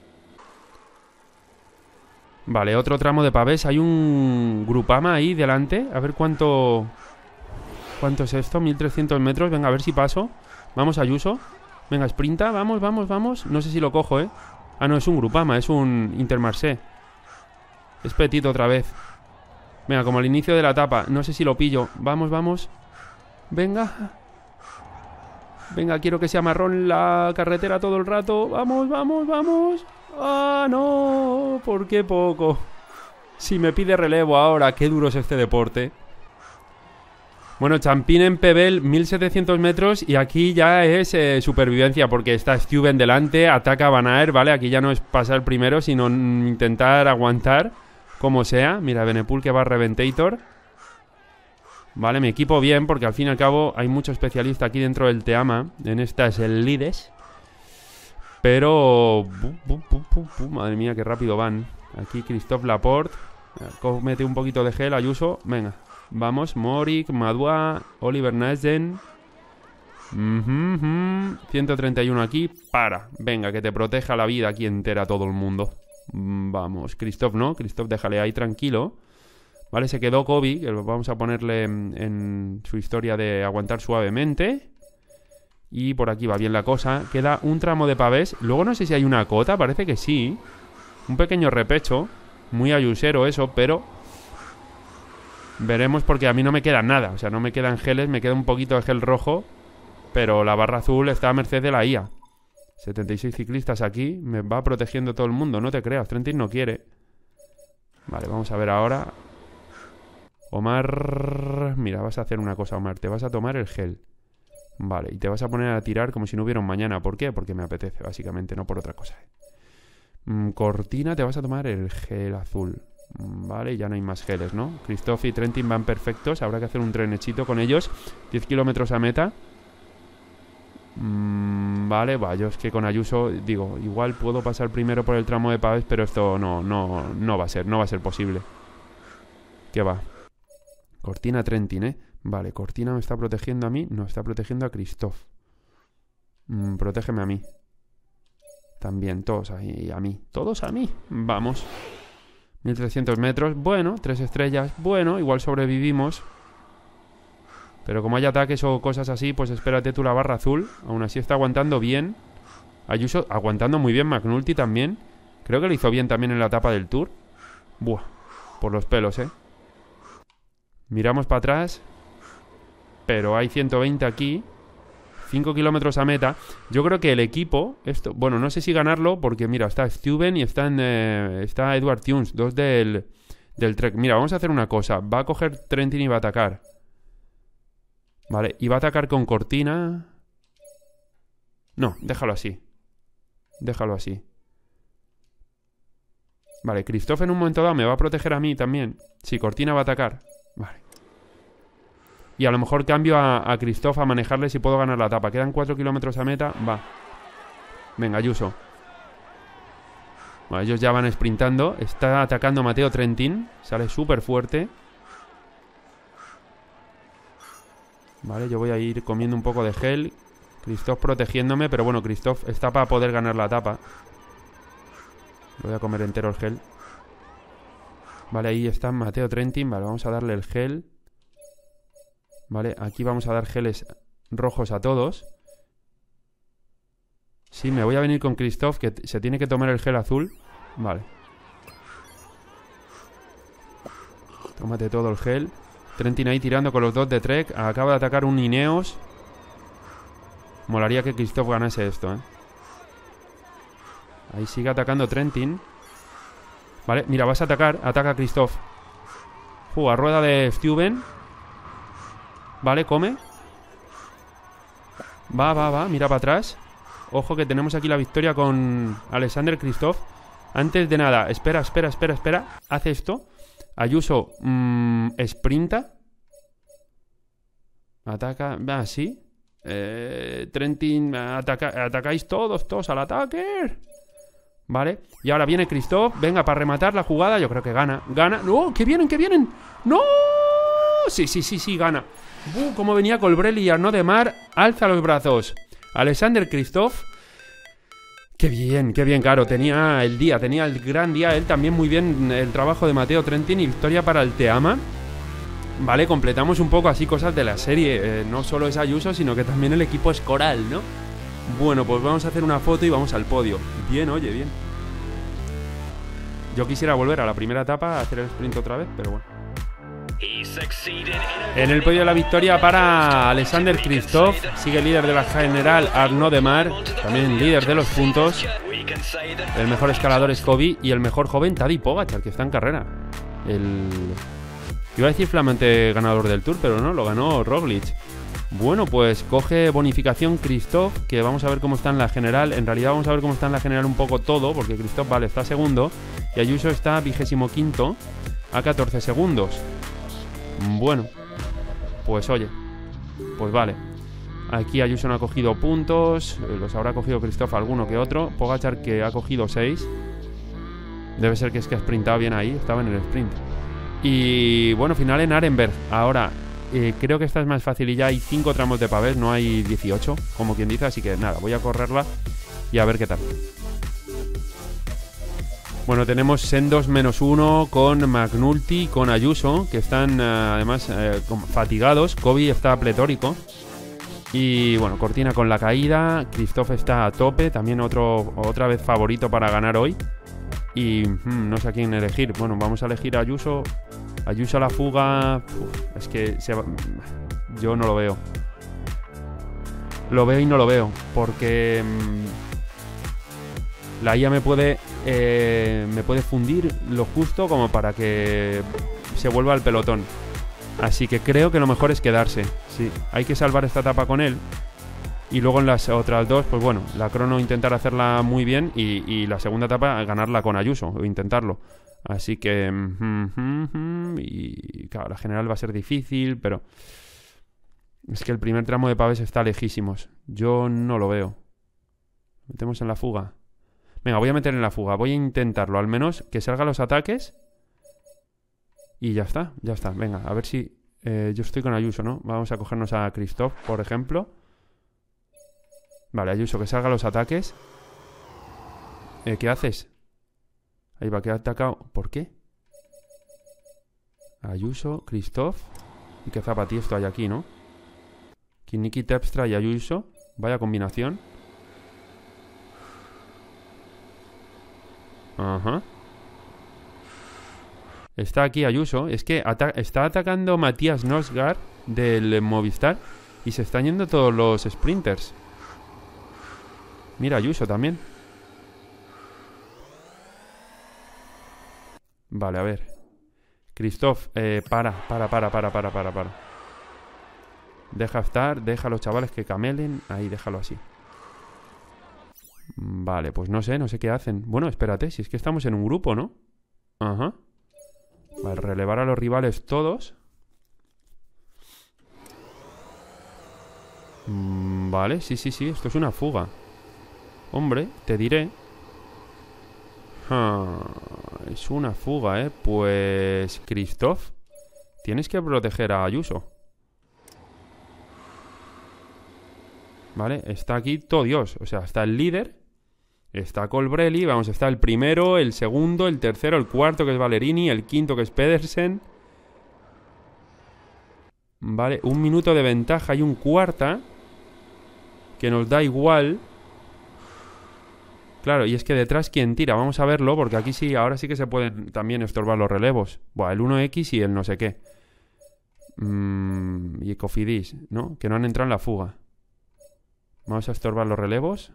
[SPEAKER 1] Vale, otro tramo de pavés. Hay un Grupama ahí delante. A ver cuánto... ¿Cuánto es esto? mil trescientos metros. Venga, a ver si paso. Vamos, Ayuso. Venga, sprinta. Vamos, vamos, vamos. No sé si lo cojo, ¿eh? Ah, no, es un Grupama. Es un Intermarché. Es Petit otra vez. Venga, como al inicio de la etapa. No sé si lo pillo. Vamos, vamos. Venga. Venga, quiero que sea marrón la carretera todo el rato. Vamos, vamos, vamos. Ah, no. ¿Por qué poco? Si me pide relevo ahora. Qué duro es este deporte. Bueno, Champín en Pebel, mil setecientos metros. Y aquí ya es eh, supervivencia. Porque está Stuyven delante. Ataca Van Aert, ¿vale? Aquí ya no es pasar primero, sino intentar aguantar. Como sea. Mira, Benepool que va a Reventator. Vale, me equipo bien porque al fin y al cabo hay mucho especialista aquí dentro del Teama. En esta es el Lides. Pero... Bu, bu, bu, bu, bu, madre mía, qué rápido van. Aquí Christophe Laporte. Mete un poquito de gel, Ayuso. Venga, vamos. Morik, Madua, Oliver Naesen. Uh-huh, uh-huh. ciento treinta y uno aquí. Para. Venga, que te proteja la vida aquí entera todo el mundo. Vamos, Christophe no, Christophe déjale ahí tranquilo. Vale, se quedó Kobe, que vamos a ponerle en, en su historia de aguantar suavemente. Y por aquí va bien la cosa. Queda un tramo de pavés. Luego no sé si hay una cota, parece que sí. Un pequeño repecho. Muy ayusero eso, pero... veremos porque a mí no me queda nada. O sea, no me quedan geles, me queda un poquito de gel rojo. Pero la barra azul está a merced de la I A. setenta y seis ciclistas aquí. Me va protegiendo todo el mundo. No te creas, Trentin no quiere. Vale, vamos a ver ahora. Omar... Mira, vas a hacer una cosa, Omar. Te vas a tomar el gel. Vale, y te vas a poner a tirar como si no hubiera un mañana. ¿Por qué? Porque me apetece, básicamente, no por otra cosa. Mm, Cortina, te vas a tomar el gel azul. Mm, vale, ya no hay más geles, ¿no? Christophe y Trentin van perfectos. Habrá que hacer un trenechito con ellos. diez kilómetros a meta. Mm, vale, va, yo es que con Ayuso, digo, igual puedo pasar primero por el tramo de Pavés, pero esto no, no, no va a ser, no va a ser posible. ¿Qué va? Cortina Trentin, ¿eh? Vale, Cortina me está protegiendo a mí, no, está protegiendo a Christoph. Mm, protégeme a mí. También, todos ahí, a mí. Todos a mí. Vamos. mil trescientos metros, bueno, tres estrellas, bueno, igual sobrevivimos. Pero como hay ataques o cosas así, pues espérate tú la barra azul. Aún así está aguantando bien. Ayuso aguantando muy bien, McNulty también. Creo que lo hizo bien también en la etapa del Tour. Buah, por los pelos, eh. Miramos para atrás. Pero hay ciento veinte aquí. cinco kilómetros a meta. Yo creo que el equipo, esto, bueno, no sé si ganarlo, porque mira, está Steuben y está, en, eh, está Edward Theuns, dos del, del Trek. Mira, vamos a hacer una cosa. Va a coger Trentin y va a atacar. Vale, y va a atacar con Cortina. No, déjalo así. Déjalo así. Vale, Christoph en un momento dado me va a proteger a mí también. Sí, Cortina va a atacar. Vale. Y a lo mejor cambio a, a Christoph a manejarle si puedo ganar la etapa. Quedan cuatro kilómetros a meta. Va. Venga, Ayuso. Vale, ellos ya van sprintando. Está atacando Matteo Trentin. Sale súper fuerte. Vale, yo voy a ir comiendo un poco de gel. Christoph protegiéndome, pero bueno, Christoph está para poder ganar la etapa. Voy a comer entero el gel. Vale, ahí está Matteo Trentin. Vale, vamos a darle el gel. Vale, aquí vamos a dar geles rojos a todos. Sí, me voy a venir con Christoph, que se tiene que tomar el gel azul. Vale. Tómate todo el gel. Trentin ahí tirando con los dos de Trek. Acaba de atacar un Ineos. Molaría que Christoph ganase esto, ¿eh? Ahí sigue atacando Trentin. Vale, mira, vas a atacar. Ataca a Christoph. Uh, a rueda de Steuben. Vale, come. Va, va, va, mira para atrás. Ojo que tenemos aquí la victoria con Alexander Christoph. Antes de nada, espera, espera, espera, espera. Hace esto. Ayuso mmm, sprinta. Ataca. Ah, sí. Eh, Trentin, ataca, atacáis todos, todos al ataque. Vale. Y ahora viene Christoph. Venga, para rematar la jugada. Yo creo que gana. Gana. ¡No! ¡Que vienen, que vienen! ¡No! Sí, sí, sí, sí, gana. Uh, como venía Colbrelli y Arnaud Demar. Alza los brazos. Alexander Christoph. Qué bien, qué bien, claro. Tenía el día, tenía el gran día. Él también muy bien el trabajo de Matteo Trentin y victoria para el Teama. Vale, completamos un poco así cosas de la serie. Eh, no solo es Ayuso, sino que también el equipo es coral, ¿no? Bueno, pues vamos a hacer una foto y vamos al podio. Bien, oye, bien. Yo quisiera volver a la primera etapa a hacer el sprint otra vez, pero bueno. En el podio de la victoria para Alexander Christoph. Sigue líder de la general Arnaud Demar, también líder de los puntos. El mejor escalador es Kobe y el mejor joven Tadej Pogačar, que está en carrera. El... Iba a decir flamante ganador del Tour, pero no, lo ganó Roglic. Bueno, pues coge bonificación Christoph, que vamos a ver cómo está en la general. En realidad vamos a ver cómo está en la general un poco todo, porque Christoph, vale, está segundo. Y Ayuso está vigésimo quinto a catorce segundos. Bueno, pues oye, pues vale. Aquí Ayuso no ha cogido puntos. Los habrá cogido Christoph alguno que otro. Pogačar, que ha cogido seis. Debe ser que es que ha sprintado bien ahí. Estaba en el sprint. Y bueno, final en Arenberg. Ahora, eh, creo que esta es más fácil y ya hay cinco tramos de pavés, no hay dieciocho, como quien dice. Así que nada, voy a correrla y a ver qué tal. Bueno, tenemos sendos menos uno con McNulty, con Ayuso, que están eh, además eh, fatigados. Kobe está pletórico. Y bueno, Cortina con la caída. Christoph está a tope, también otro otra vez favorito para ganar hoy. Y hmm, no sé a quién elegir. Bueno, vamos a elegir a Ayuso. Ayuso a la fuga. Uf, es que se va... yo no lo veo. Lo veo y no lo veo, porque... Mmm, la I A me puede eh, me puede fundir lo justo como para que se vuelva al pelotón. Así que creo que lo mejor es quedarse. Sí, hay que salvar esta etapa con él. Y luego en las otras dos, pues bueno, la crono intentar hacerla muy bien. Y, y la segunda etapa ganarla con Ayuso, o intentarlo. Así que... Mm, mm, mm, y claro, la general va a ser difícil, pero... Es que el primer tramo de Pavés está lejísimos. Yo no lo veo. Metemos en la fuga. Venga, voy a meter en la fuga. Voy a intentarlo. Al menos que salgan los ataques. Y ya está, ya está. Venga, a ver si... Eh, yo estoy con Ayuso, ¿no? Vamos a cogernos a Christoph, por ejemplo. Vale, Ayuso, que salgan los ataques. Eh, ¿Qué haces? Ahí va, que ha atacado. ¿Por qué? Ayuso, Christoph. Y qué zapatiesto hay aquí, ¿no? Kiniki, Terpstra y Ayuso. Vaya combinación. Ajá. Está aquí Ayuso. Es que ata está atacando Matías Nosgard del Movistar. Y se están yendo todos los sprinters. Mira, Ayuso también. Vale, a ver. Christoph, eh, para, para, para, para, para, para, para. Deja estar, deja a los chavales que camelen. Ahí, déjalo así. Vale, pues no sé, no sé qué hacen. Bueno, espérate, si es que estamos en un grupo, ¿no? Ajá. Vale, relevar a los rivales todos. Mm, vale, sí, sí, sí, esto es una fuga. Hombre, te diré. Ah, es una fuga, ¿eh? Pues... Christoph, tienes que proteger a Ayuso. Vale, está aquí todo Dios. O sea, está el líder. Está Colbrelli. Vamos, está el primero, el segundo, el tercero, el cuarto, que es Valerini. El quinto, que es Pedersen. Vale, un minuto de ventaja y un cuarta. Que nos da igual. Claro, y es que detrás, ¿quién tira? Vamos a verlo, porque aquí sí, ahora sí que se pueden también estorbar los relevos. Buah, el uno equis y el no sé qué. Mm, y Cofidis, ¿no? Que no han entrado en la fuga. Vamos a estorbar los relevos.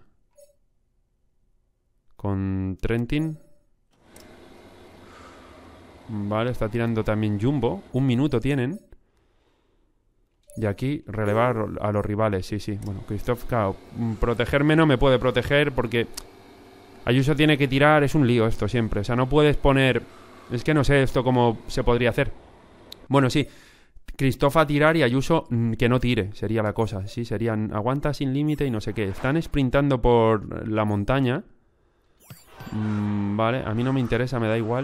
[SPEAKER 1] Con Trentin. Vale, está tirando también Jumbo. Un minuto tienen. Y aquí relevar a los rivales, sí, sí. Bueno, Christoph, claro, protegerme no me puede proteger porque Ayuso tiene que tirar. Es un lío esto siempre. O sea, no puedes poner... Es que no sé esto cómo se podría hacer. Bueno, sí. Christoph a tirar y Ayuso que no tire, sería la cosa. Sí, serían aguanta sin límite y no sé qué. Están sprintando por la montaña. Mm, vale, a mí no me interesa, me da igual.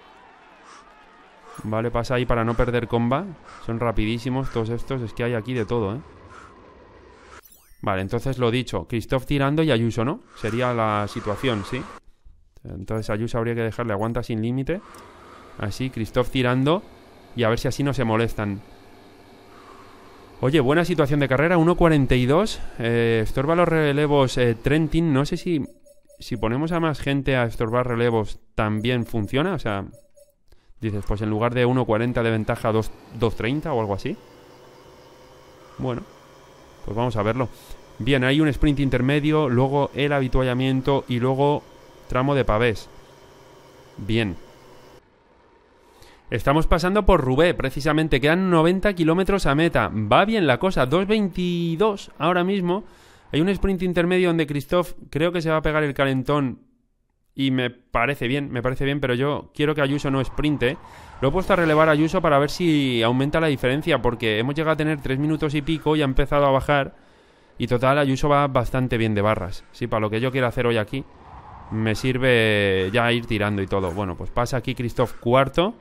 [SPEAKER 1] Vale, pasa ahí para no perder comba. Son rapidísimos todos estos. Es que hay aquí de todo, ¿eh? Vale, entonces lo dicho. Christoph tirando y Ayuso, ¿no? Sería la situación, ¿sí? Entonces Ayuso habría que dejarle aguanta sin límite. Así, Christoph tirando. Y a ver si así no se molestan. Oye, buena situación de carrera, uno cuarenta y dos. Eh, estorba los relevos eh, Trentin. No sé si, si ponemos a más gente a estorbar relevos también funciona. O sea, dices, pues en lugar de uno cuarenta de ventaja, dos treinta o algo así. Bueno, pues vamos a verlo. Bien, hay un sprint intermedio, luego el habituallamiento y luego tramo de Pavés. Bien. Estamos pasando por Roubaix, precisamente. Quedan noventa kilómetros a meta. Va bien la cosa. dos veintidós ahora mismo. Hay un sprint intermedio donde Christoph creo que se va a pegar el calentón. Y me parece bien, me parece bien. Pero yo quiero que Ayuso no sprinte. Lo he puesto a relevar a Ayuso para ver si aumenta la diferencia. Porque hemos llegado a tener tres minutos y pico y ha empezado a bajar. Y total, Ayuso va bastante bien de barras. Sí, para lo que yo quiero hacer hoy aquí. Me sirve ya ir tirando y todo. Bueno, pues pasa aquí Christoph cuarto.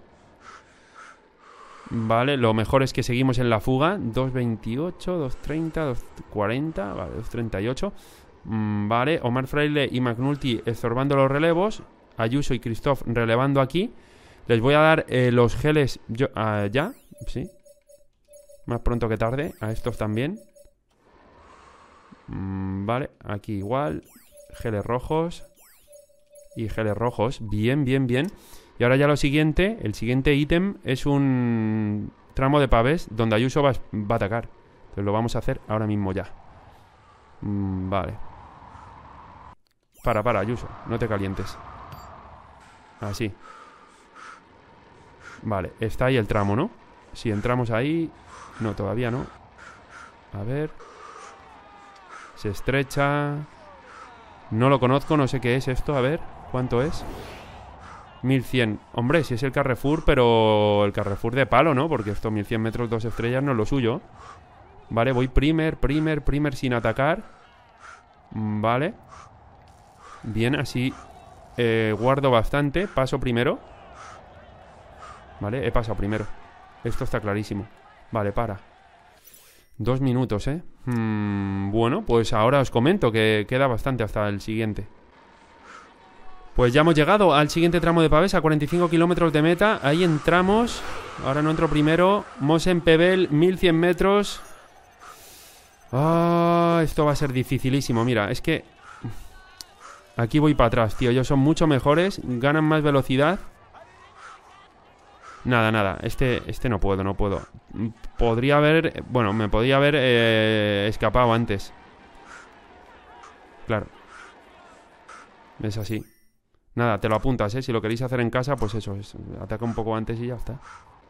[SPEAKER 1] Vale, lo mejor es que seguimos en la fuga. dos veintiocho, dos treinta, dos cuarenta, vale, dos treinta y ocho. mm, Vale, Omar Fraile y McNulty estorbando los relevos. Ayuso y Christoph relevando aquí. Les voy a dar eh, los geles yo, uh, ya, sí. Más pronto que tarde, a estos también. mm, Vale, aquí igual. Geles rojos. Y geles rojos, bien, bien, bien. Y ahora ya lo siguiente, el siguiente ítem es un tramo de Pavés donde Ayuso va, va a atacar. Entonces lo vamos a hacer ahora mismo ya. Mm, vale. Para, para, Ayuso, no te calientes. Así. Vale, está ahí el tramo, ¿no? Si entramos ahí... No, todavía no. A ver... Se estrecha... No lo conozco, no sé qué es esto, a ver, ¿cuánto es? mil cien. Hombre, si es el Carrefour, pero el Carrefour de palo, ¿no? Porque esto, mil cien metros, dos estrellas, no es lo suyo. Vale, voy primer, primer, primer sin atacar. Vale. Bien, así eh, guardo bastante. Paso primero. Vale, he pasado primero. Esto está clarísimo. Vale, para. Dos minutos, ¿eh? Hmm, bueno, pues ahora os comento que queda bastante hasta el siguiente. Pues ya hemos llegado al siguiente tramo de Pavés, a cuarenta y cinco kilómetros de meta. Ahí entramos. Ahora no entro primero. Mosen-Pebel, mil cien metros. Ah, esto va a ser dificilísimo. Mira, es que aquí voy para atrás, tío. Ellos son mucho mejores, ganan más velocidad. Nada, nada. Este, este no puedo, no puedo. Podría haber... Bueno, me podría haber eh, escapado antes. Claro. Es así. Nada, te lo apuntas, ¿eh? Si lo queréis hacer en casa, pues eso es. Ataca un poco antes y ya está.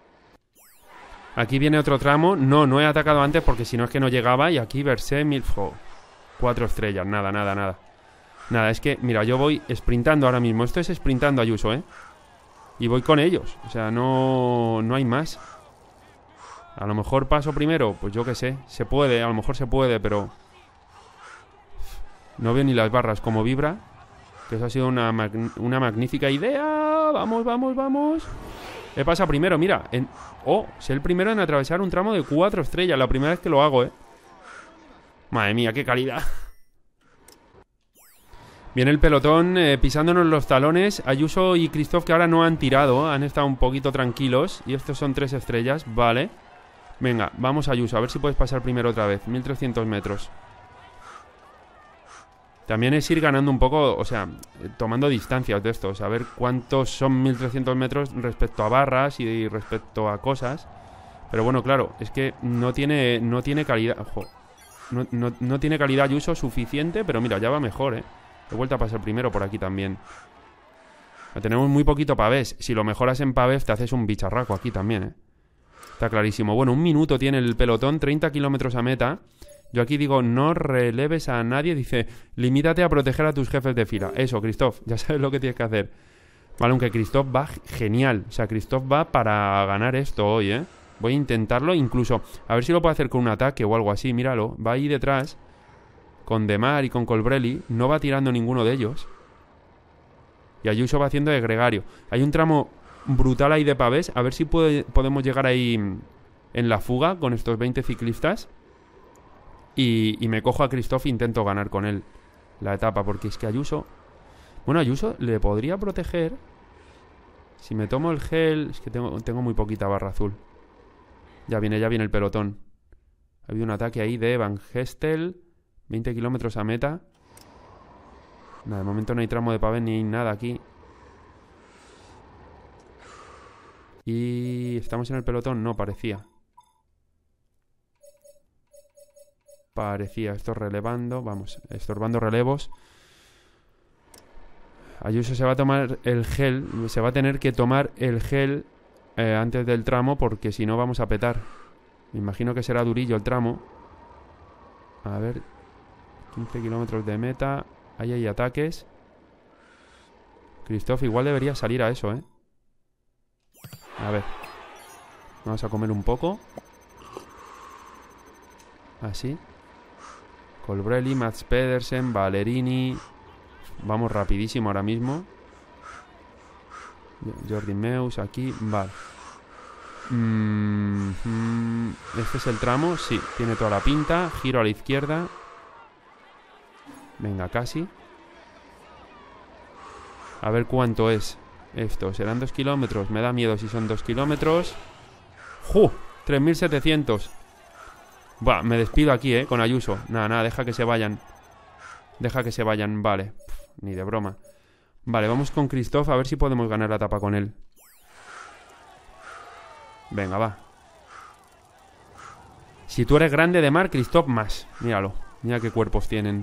[SPEAKER 1] Aquí viene otro tramo. No, no he atacado antes porque si no es que no llegaba. Y aquí versé mil... Oh, cuatro estrellas. Nada, nada, nada. Nada, es que, mira, yo voy sprintando ahora mismo. Esto es sprintando, Ayuso, ¿eh? Y voy con ellos. O sea, no, no hay más. A lo mejor paso primero. Pues yo qué sé. Se puede, a lo mejor se puede, pero... No veo ni las barras como vibra. Que eso ha sido una, mag una magnífica idea. Vamos, vamos, vamos. He pasado primero, mira. En... Oh, soy el primero en atravesar un tramo de cuatro estrellas. La primera vez que lo hago, ¿eh? Madre mía, qué calidad. Viene el pelotón eh, pisándonos los talones. Ayuso y Christophe, que ahora no han tirado. Han estado un poquito tranquilos. Y estos son tres estrellas, vale. Venga, vamos Ayuso, a ver si puedes pasar primero otra vez. mil trescientos metros. También es ir ganando un poco, o sea, tomando distancias de esto. Saber cuántos son mil trescientos metros respecto a barras y respecto a cosas. Pero bueno, claro, es que no tiene, no tiene calidad. Ojo, no, no, no tiene calidad Ayuso suficiente, pero mira, ya va mejor, ¿eh? He vuelto a pasar primero por aquí también. Tenemos muy poquito pavés. Si lo mejoras en pavés te haces un bicharraco aquí también, ¿eh? Está clarísimo. Bueno, un minuto tiene el pelotón, treinta kilómetros a meta. Yo aquí digo, no releves a nadie. Dice, limítate a proteger a tus jefes de fila. Eso, Christophe, ya sabes lo que tienes que hacer. Vale, aunque Christophe va genial. O sea, Christophe va para ganar esto hoy, ¿eh? Voy a intentarlo, incluso a ver si lo puedo hacer con un ataque o algo así. Míralo, va ahí detrás con Demar y con Colbrelli. No va tirando ninguno de ellos. Y Ayuso va haciendo de gregario. Hay un tramo brutal ahí de pavés. A ver si puede, podemos llegar ahí en la fuga con estos veinte ciclistas. Y, y me cojo a Christophe e intento ganar con él la etapa. Porque es que Ayuso... Bueno, Ayuso le podría proteger. Si me tomo el gel... Es que tengo, tengo muy poquita barra azul. Ya viene, ya viene el pelotón. Ha habido un ataque ahí de Van Gestel. veinte kilómetros a meta. Nada, de momento no hay tramo de pavés ni hay nada aquí. Y... ¿estamos en el pelotón? No, parecía. Parecía. Esto relevando. Vamos, estorbando relevos. Ayuso se va a tomar el gel. Se va a tener que tomar el gel eh, antes del tramo, porque si no vamos a petar. Me imagino que será durillo el tramo. A ver... quince kilómetros de meta. Ahí hay ataques. Christophe igual debería salir a eso, ¿eh? A ver. Vamos a comer un poco. Así. Colbrelli, Mats Pedersen, Valerini. Vamos rapidísimo ahora mismo. Jordi Meus aquí. Vale. Mm, mm, ¿este es el tramo? Sí, tiene toda la pinta. Giro a la izquierda. Venga, casi. A ver cuánto es esto. ¿Serán dos kilómetros? Me da miedo si son dos kilómetros. ¡Ju! tres mil setecientos. Buah, me despido aquí, ¿eh? Con Ayuso. Nada, nada, deja que se vayan. Deja que se vayan, vale. Pff, ni de broma. Vale, vamos con Christophe a ver si podemos ganar la etapa con él. Venga, va. Si tú eres grande de mar, Christophe más. Míralo. Mira qué cuerpos tienen.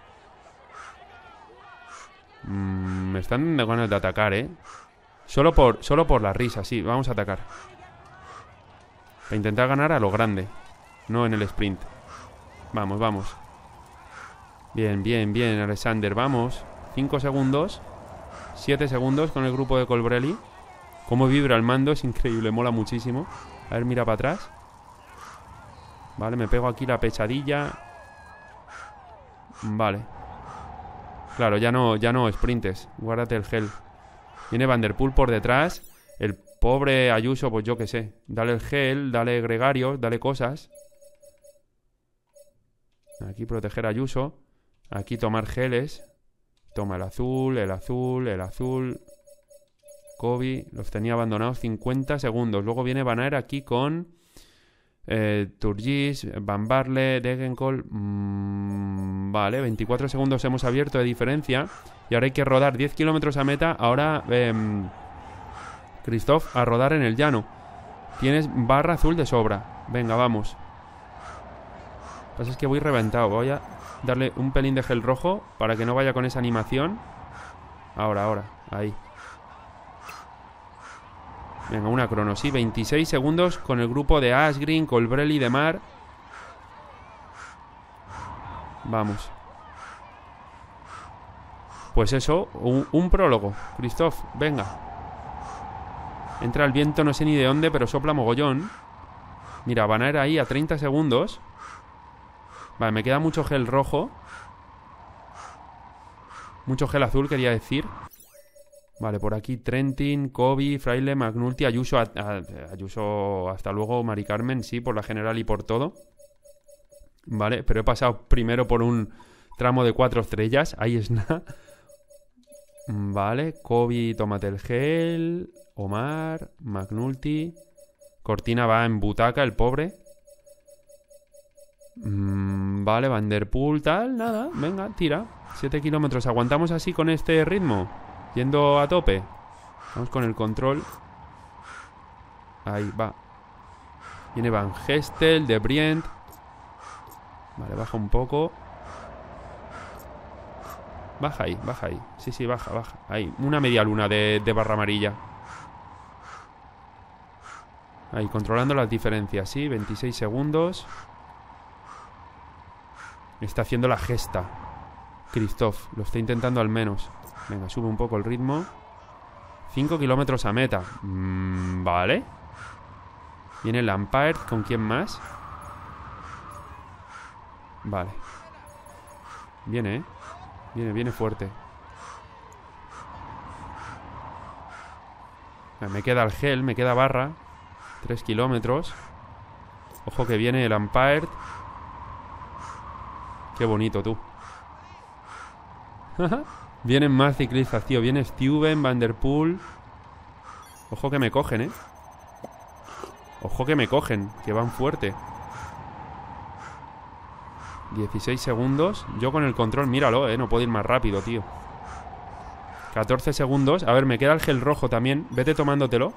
[SPEAKER 1] Mm, me están dando ganas de atacar, ¿eh? Solo por, solo por la risa, sí. Vamos a atacar. Para intentar ganar a lo grande. No en el sprint. Vamos, vamos. Bien, bien, bien, Alexander. Vamos. cinco segundos. siete segundos con el grupo de Colbrelli. Cómo vibra el mando, es increíble, mola muchísimo. A ver, mira para atrás. Vale, me pego aquí la pesadilla. Vale. Claro, ya no, ya no sprintes. Guárdate el gel. Viene Van der Poel por detrás. El pobre Ayuso, pues yo qué sé. Dale el gel, dale gregarios, dale cosas. Aquí proteger a Ayuso. Aquí tomar geles. Toma el azul, el azul, el azul. Kobe, los tenía abandonados cincuenta segundos. Luego viene Van Aert aquí con eh, Turgis, Van Barle, Degenkolb. Mmm, vale, veinticuatro segundos hemos abierto de diferencia. Y ahora hay que rodar diez kilómetros a meta. Ahora, eh, Christophe, a rodar en el llano. Tienes barra azul de sobra. Venga, vamos. Lo que pasa es que voy reventado. Voy a darle un pelín de gel rojo para que no vaya con esa animación. Ahora, ahora, ahí. Venga, una crono, sí, veintiséis segundos con el grupo de Asgreen, Colbrelli, de Mar. Vamos. Pues eso, un, un prólogo. Christophe, venga. Entra el viento, no sé ni de dónde, pero sopla mogollón. Mira, Van Aert ahí a treinta segundos. Vale, me queda mucho gel rojo. Mucho gel azul, quería decir. Vale, por aquí Trentin, Kobe, Fraile, McNulty, Ayuso, a, a, Ayuso, hasta luego, Mari Carmen, sí, por la general y por todo. Vale, pero he pasado primero por un tramo de cuatro estrellas, ahí es nada. Vale, Kobe, tómate el gel, Omar, McNulty. Cortina va en butaca, el pobre. Mm, vale, Van der Poel, tal, nada, venga, tira. siete kilómetros, ¿aguantamos así con este ritmo? Yendo a tope. Vamos con el control. Ahí va. Viene Van Gestel, De Brient. Vale, baja un poco. Baja ahí, baja ahí. Sí, sí, baja, baja. Ahí, una media luna de, de barra amarilla. Ahí, controlando las diferencias, sí, veintiséis segundos. Está haciendo la gesta Christophe, lo está intentando al menos. Venga, sube un poco el ritmo. cinco kilómetros a meta. Mm, vale. Viene Lampaert. ¿Con quién más? Vale. Viene, ¿eh? Viene, viene fuerte. Me queda el gel, me queda barra. tres kilómetros. Ojo que viene Lampaert. Qué bonito, tú. Vienen más ciclistas, tío. Viene Stuyven, Van der Poel. Ojo que me cogen, ¿eh? Ojo que me cogen, que van fuerte. dieciséis segundos. Yo con el control, míralo, ¿eh? No puedo ir más rápido, tío. catorce segundos. A ver, me queda el gel rojo también. Vete tomándotelo.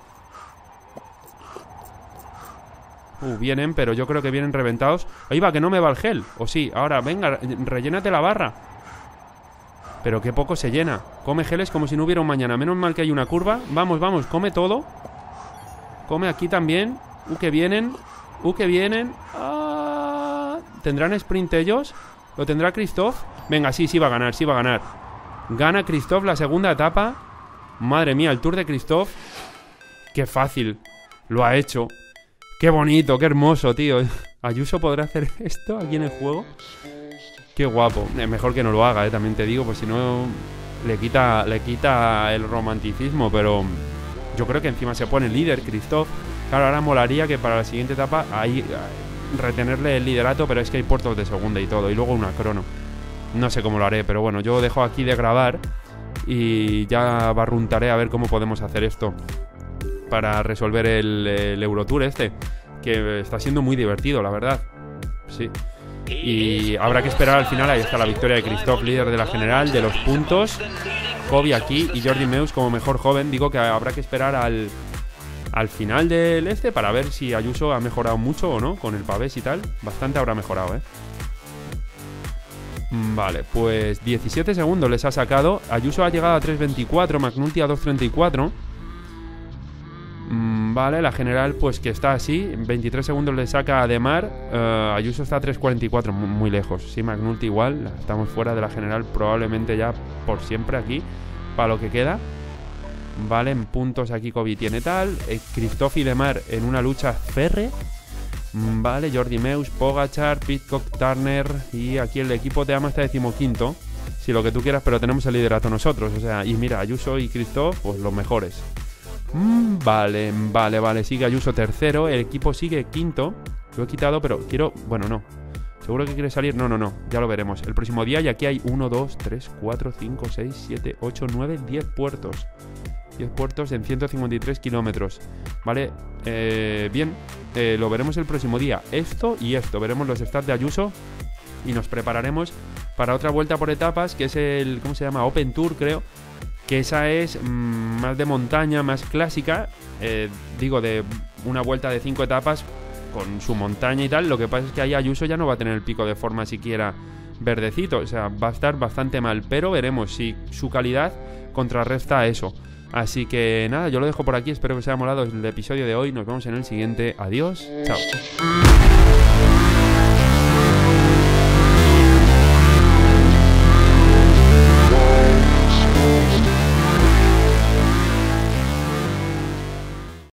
[SPEAKER 1] Uh, vienen, pero yo creo que vienen reventados. Ahí va, que no me va el gel. O sí, ahora, venga, rellénate la barra. Pero qué poco se llena. Come geles como si no hubiera un mañana. Menos mal que hay una curva. Vamos, vamos, come todo. Come aquí también. Uh, que vienen. Uh, que vienen. Ah, ¿tendrán sprint ellos? ¿Lo tendrá Christophe? Venga, sí, sí va a ganar, sí va a ganar. Gana Christophe la segunda etapa. Madre mía, el Tour de Christophe. Qué fácil. Lo ha hecho. Qué bonito, qué hermoso, tío. ¿Ayuso podrá hacer esto aquí en el juego? Qué guapo. Es mejor que no lo haga, eh, también te digo, pues si no le quita, le quita el romanticismo. Pero yo creo que encima se pone líder Christophe. Claro, ahora molaría que para la siguiente etapa ahí retenerle el liderato, pero es que hay puertos de segunda y todo. Y luego una crono. No sé cómo lo haré, pero bueno, yo dejo aquí de grabar y ya barruntaré a ver cómo podemos hacer esto para resolver el, el Eurotour este, que está siendo muy divertido, la verdad. Sí. Y habrá que esperar al final. Ahí está la victoria de Christophe, líder de la general, de los puntos. Kobe aquí y Jordi Meus como mejor joven. Digo que habrá que esperar al, al final del este para ver si Ayuso ha mejorado mucho o no con el pavés y tal. Bastante habrá mejorado, ¿eh? Vale, pues diecisiete segundos les ha sacado. Ayuso ha llegado a tres veinticuatro, McNulty a dos treinta y cuatro. Vale, la general pues que está así. veintitrés segundos le saca a De Mar. uh, Ayuso está a tres cuarenta y cuatro, muy, muy lejos. Sí, McNulty igual. Estamos fuera de la general probablemente ya por siempre aquí, para lo que queda. Vale, en puntos aquí Kobe tiene tal. eh, Christophe y De Mar en una lucha férrea. Mm, Vale, Jordi Meus, Pogačar, Pidcock, Turner. Y aquí el equipo Teama está decimoquinto. Si lo que tú quieras, pero tenemos el liderato nosotros. O sea, y mira, Ayuso y Christophe, pues los mejores. Mm, vale, vale, vale. Sigue Ayuso tercero. El equipo sigue quinto. Lo he quitado, pero quiero... Bueno, no. ¿Seguro que quiere salir? No, no, no. Ya lo veremos. El próximo día, y aquí hay uno, dos, tres, cuatro, cinco, seis, siete, ocho, nueve, diez puertos. diez puertos en ciento cincuenta y tres kilómetros. Vale, eh, bien. Eh, lo veremos el próximo día. Esto y esto. Veremos los stats de Ayuso. Y nos prepararemos para otra vuelta por etapas, que es el... ¿Cómo se llama? Open Tour, creo. Que esa es mmm, más de montaña, más clásica. Eh, digo, de una vuelta de cinco etapas con su montaña y tal. Lo que pasa es que ahí Ayuso ya no va a tener el pico de forma siquiera verdecito. O sea, va a estar bastante mal. Pero veremos si su calidad contrarresta eso. Así que nada, yo lo dejo por aquí. Espero que os haya molado el episodio de hoy. Nos vemos en el siguiente. Adiós. Chao.